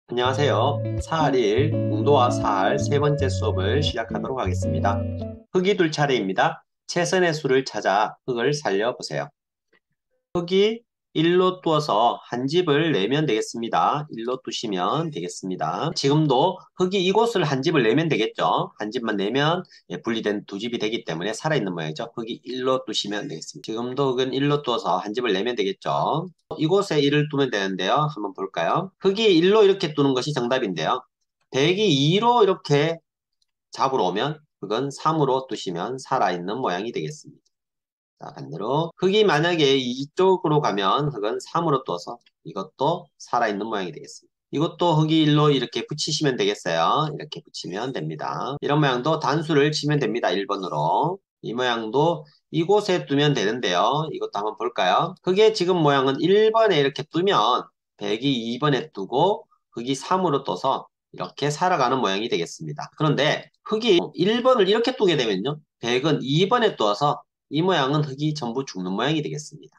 안녕하세요. 4일 공도와 4할 세 번째 수업을 시작하도록 하겠습니다. 흙이 둘 차례입니다. 최선의 수를 찾아 흙을 살려보세요. 흙이 1로 두어서 한 집을 내면 되겠습니다. 1로 두시면 되겠습니다. 지금도 흙이 이곳을 한 집을 내면 되겠죠. 한 집만 내면 분리된 두 집이 되기 때문에 살아있는 모양이죠. 흙이 1로 두시면 되겠습니다. 지금도 흙은 1로 두어서 한 집을 내면 되겠죠. 이곳에 1을 두면 되는데요. 한번 볼까요? 흙이 1로 이렇게 두는 것이 정답인데요. 100이 2로 이렇게 잡으러 오면 흙은 3으로 두시면 살아있는 모양이 되겠습니다. 자, 반대로 흙이 만약에 이쪽으로 가면 흙은 3으로 떠서 이것도 살아있는 모양이 되겠습니다. 이것도 흙이 1로 이렇게 붙이시면 되겠어요. 이렇게 붙이면 됩니다. 이런 모양도 단수를 치면 됩니다. 1번으로. 이 모양도 이곳에 두면 되는데요. 이것도 한번 볼까요? 흙의 지금 모양은 1번에 이렇게 두면 100이 2번에 두고 흙이 3으로 떠서 이렇게 살아가는 모양이 되겠습니다. 그런데 흙이 1번을 이렇게 두게 되면요. 100은 2번에 떠서 이 모양은 흙이 전부 죽는 모양이 되겠습니다.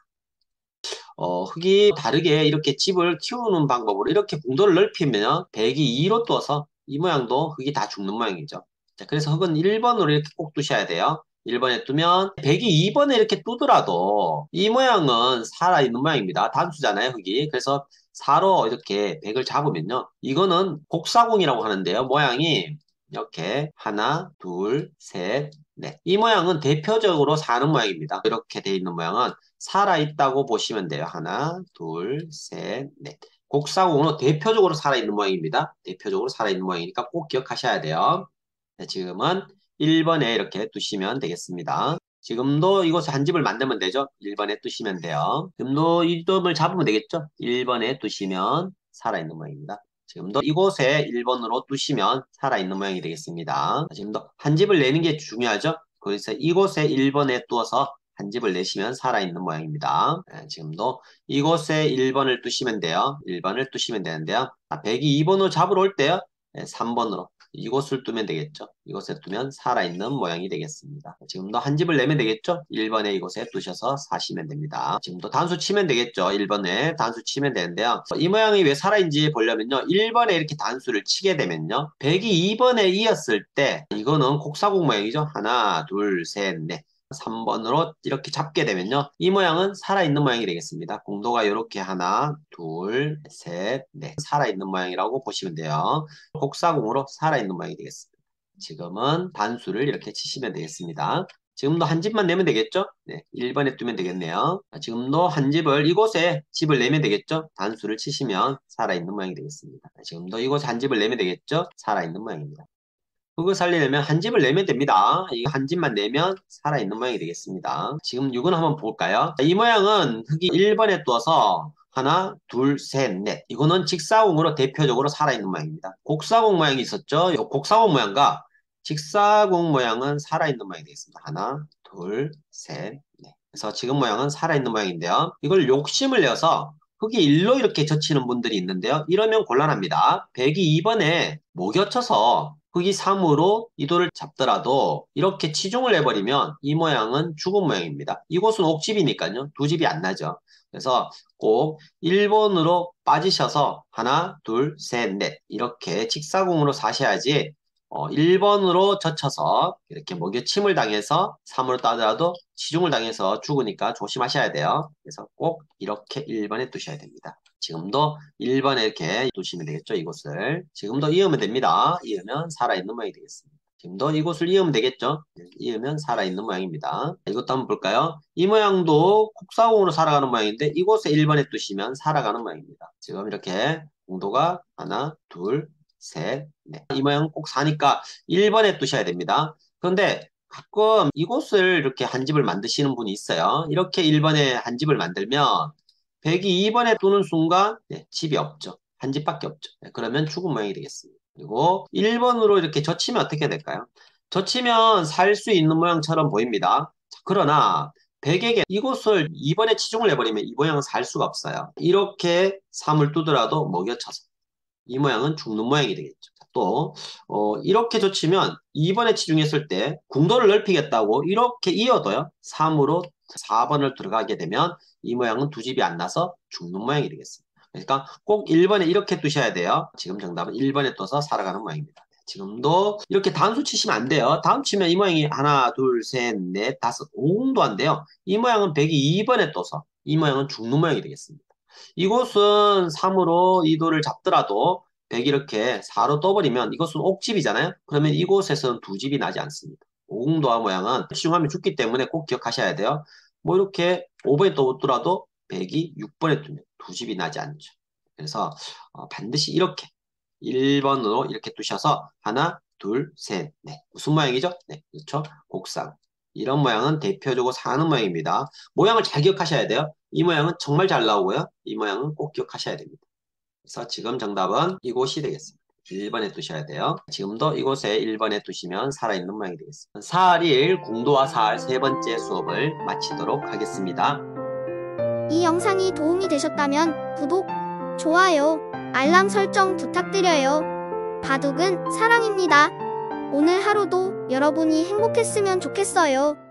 흙이 다르게 이렇게 집을 키우는 방법으로 이렇게 공도를 넓히면 100이 2로 떠서 이 모양도 흙이 다 죽는 모양이죠. 자, 그래서 흙은 1번으로 이렇게 꼭 두셔야 돼요. 1번에 두면 100이 2번에 이렇게 두더라도 이 모양은 살아있는 모양입니다. 단수잖아요, 흙이. 그래서 4로 이렇게 100을 잡으면요. 이거는 곡사공이라고 하는데요. 모양이 이렇게 하나, 둘, 셋, 넷. 이 모양은 대표적으로 사는 모양입니다. 이렇게 돼 있는 모양은 살아있다고 보시면 돼요. 하나, 둘, 셋, 넷. 곡사공으로 대표적으로 살아있는 모양입니다. 대표적으로 살아있는 모양이니까 꼭 기억하셔야 돼요. 네, 지금은 1번에 이렇게 두시면 되겠습니다. 지금도 이곳에 한 집을 만들면 되죠. 1번에 두시면 돼요. 지금도 이 점을 잡으면 되겠죠. 1번에 두시면 살아있는 모양입니다. 지금도 이곳에 1번으로 두시면 살아있는 모양이 되겠습니다. 지금도 한 집을 내는 게 중요하죠. 그래서 이곳에 1번에 두어서 한 집을 내시면 살아있는 모양입니다. 지금도 이곳에 1번을 두시면 돼요. 1번을 두시면 되는데요. 100이 2번으로 잡으러 올 때요. 3번으로 이곳을 두면 되겠죠. 이곳에 두면 살아있는 모양이 되겠습니다. 지금도 한 집을 내면 되겠죠. 1번에 이곳에 두셔서 사시면 됩니다. 지금도 단수 치면 되겠죠. 1번에 단수 치면 되는데요. 이 모양이 왜 살아있는지 보려면요. 1번에 이렇게 단수를 치게 되면요. 100이 2번에 이었을 때 이거는 곡사공 모양이죠. 하나, 둘, 셋, 넷. 3번으로 이렇게 잡게 되면요. 이 모양은 살아있는 모양이 되겠습니다. 공도가 이렇게 하나, 둘, 셋, 넷. 살아있는 모양이라고 보시면 돼요. 곡사공으로 살아있는 모양이 되겠습니다. 지금은 단수를 이렇게 치시면 되겠습니다. 지금도 한 집만 내면 되겠죠? 네, 1번에 두면 되겠네요. 지금도 한 집을 이곳에 집을 내면 되겠죠? 단수를 치시면 살아있는 모양이 되겠습니다. 지금도 이곳에 한 집을 내면 되겠죠? 살아있는 모양입니다. 그거 살리려면 한 집을 내면 됩니다. 이거 한 집만 내면 살아있는 모양이 되겠습니다. 지금 이건 한번 볼까요? 이 모양은 흙이 1번에 둬서 하나, 둘, 셋, 넷. 이거는 직사공으로 대표적으로 살아있는 모양입니다. 곡사공 모양이 있었죠? 이 곡사공 모양과 직사공 모양은 살아있는 모양이 되겠습니다. 하나, 둘, 셋, 넷. 그래서 지금 모양은 살아있는 모양인데요. 이걸 욕심을 내서 흙이 1로 이렇게 젖히는 분들이 있는데요. 이러면 곤란합니다. 100이 2번에 못 겹쳐서 흙이 3으로 이도를 잡더라도 이렇게 치중을 해버리면 이 모양은 죽은 모양입니다. 이곳은 옥집이니까요. 두 집이 안 나죠. 그래서 꼭 1번으로 빠지셔서 하나, 둘, 셋, 넷 이렇게 직사공으로 사셔야지 1번으로 젖혀서 이렇게 먹여침을 당해서 3으로 따더라도 치중을 당해서 죽으니까 조심하셔야 돼요. 그래서 꼭 이렇게 1번에 두셔야 됩니다. 지금도 1번에 이렇게 두시면 되겠죠, 이곳을. 지금도 이으면 됩니다. 이으면 살아있는 모양이 되겠습니다. 지금도 이곳을 이으면 되겠죠? 네, 이으면 살아있는 모양입니다. 이것도 한번 볼까요? 이 모양도 곡사공으로 살아가는 모양인데 이곳에 1번에 두시면 살아가는 모양입니다. 지금 이렇게 공도가 하나, 둘, 셋, 넷. 이 모양 꼭 사니까 1번에 두셔야 됩니다. 그런데 가끔 이곳을 이렇게 한 집을 만드시는 분이 있어요. 이렇게 1번에 한 집을 만들면 100이 2번에 두는 순간 집이 없죠. 한 집밖에 없죠. 그러면 죽은 모양이 되겠습니다. 그리고 1번으로 이렇게 젖히면 어떻게 될까요? 젖히면 살 수 있는 모양처럼 보입니다. 자, 그러나 100에게 이곳을 2번에 치중을 해버리면 이 모양은 살 수가 없어요. 이렇게 3을 두더라도 먹여쳐서 이 모양은 죽는 모양이 되겠죠. 또 이렇게 젖히면 2번에 치중했을 때 궁도를 넓히겠다고 이렇게 이어도요. 3으로 4번을 들어가게 되면 이 모양은 두 집이 안 나서 죽는 모양이 되겠습니다. 그러니까 꼭 1번에 이렇게 두셔야 돼요. 지금 정답은 1번에 떠서 살아가는 모양입니다. 지금도 이렇게 단수 치시면 안 돼요. 다음 치면 이 모양이 하나, 둘, 셋, 넷, 다섯, 5공도 안 돼요. 이 모양은 100이 2번에 떠서 이 모양은 죽는 모양이 되겠습니다. 이곳은 3으로 2도를 잡더라도 100 이렇게 4로 떠버리면 이것은 옥집이잖아요. 그러면 이곳에서는 두 집이 나지 않습니다. 오공도화 모양은 시중하면 죽기 때문에 꼭 기억하셔야 돼요. 뭐 이렇게 5번에 떠오더라도 100이 6번에 두면 두 집이 나지 않죠. 그래서 반드시 이렇게 1번으로 이렇게 두셔서 하나, 둘, 셋, 넷. 무슨 모양이죠? 네, 그렇죠. 곡상. 이런 모양은 대표적으로 사는 모양입니다. 모양을 잘 기억하셔야 돼요. 이 모양은 정말 잘 나오고요. 이 모양은 꼭 기억하셔야 됩니다. 그래서 지금 정답은 이곳이 되겠습니다. 1번에 두셔야 돼요. 지금도 이곳에 1번에 두시면 살아있는 모양이 되겠습니다. 4일 궁도와 4할 세 번째 수업을 마치도록 하겠습니다. 이 영상이 도움이 되셨다면 구독, 좋아요, 알람 설정 부탁드려요. 바둑은 사랑입니다. 오늘 하루도 여러분이 행복했으면 좋겠어요.